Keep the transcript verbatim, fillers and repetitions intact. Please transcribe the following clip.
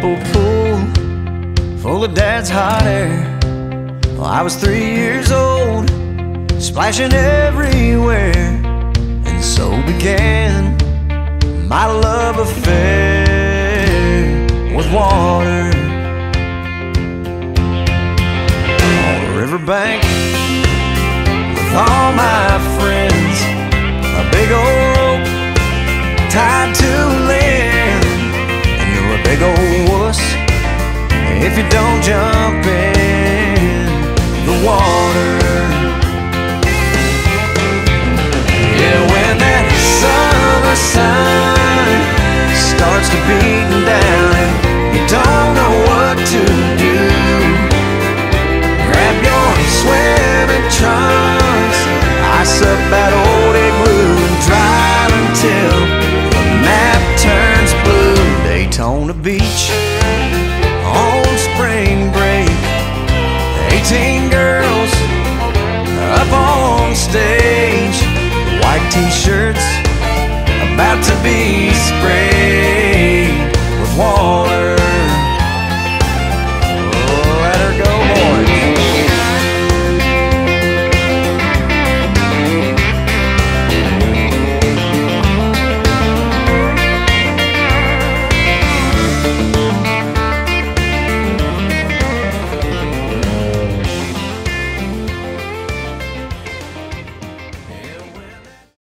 Whirlpool pool full of Dad's hot air. Well, I was three years old, splashing everywhere, and so began my love affair with water. On the riverbank with all my friends, a big old rope tied to land, and you're a big old wuss if you don't jump in the water. Yeah, when that summer sun starts to beat down and you don't know what to do, grab your swimming trunks, ice up that old igloo, and drive until the map turns blue. Daytona Beach on spring break, eighteen girls up on stage, white t-shirts about to be sprayed.